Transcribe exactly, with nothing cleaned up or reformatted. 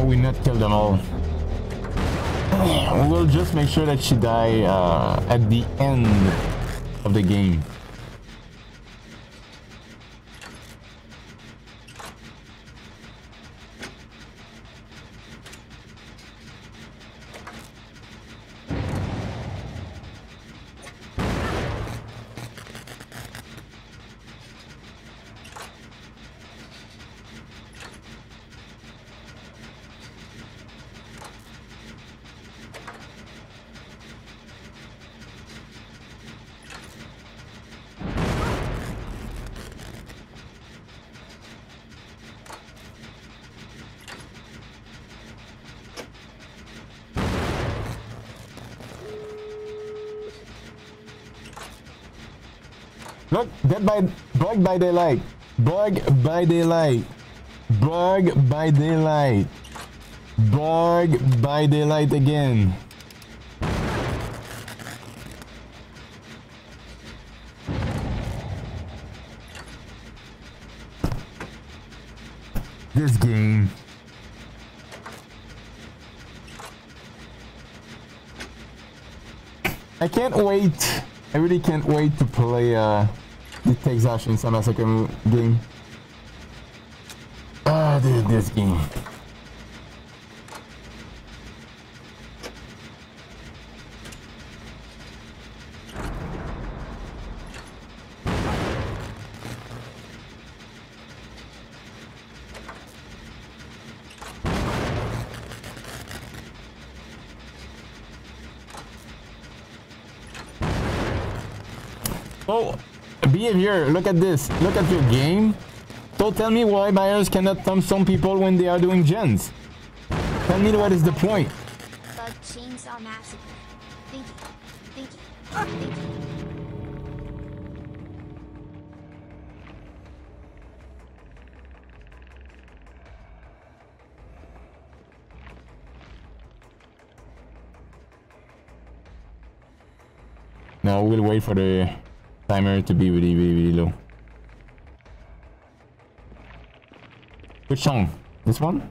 we not kill them all. We'll just make sure that she die uh, at the end of the game. Look, dead by bug by daylight. Bug by daylight. Bug by daylight. Bug by daylight again. This game. I can't wait. I really can't wait to play uh, the Texas Chainsaw Massacre game. Ah, dude, this game. Oh, behavior, look at this. Look at your game. So tell me why buyers cannot tombstone people when they are doing gens. Tell me what is the point. Bug Chainsaw Massacre. Thank you. Thank you. Thank you. Now we'll wait for the timer to be really, really, really low. Which song? This one?